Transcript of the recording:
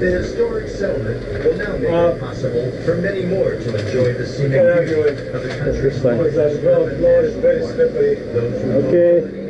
The historic settlement will now make it possible for many more to enjoy the scenic beauty of the country's Okay.